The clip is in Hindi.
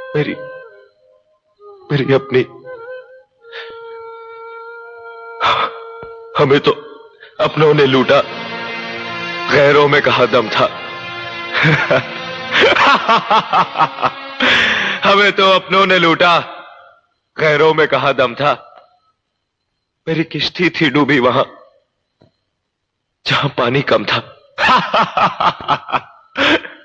मेरी मेरी अपनी, हमें तो अपनों ने लूटा, गैरों में कहाँ दम था। हमें तो अपनों ने लूटा, गैरों में कहाँ दम था। मेरी किश्ती थी डूबी वहां जहां पानी कम था।